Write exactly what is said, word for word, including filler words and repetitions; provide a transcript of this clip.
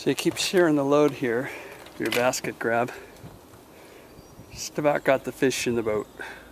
So you keep sharing the load here, your basket grab. Just about got the fish in the boat.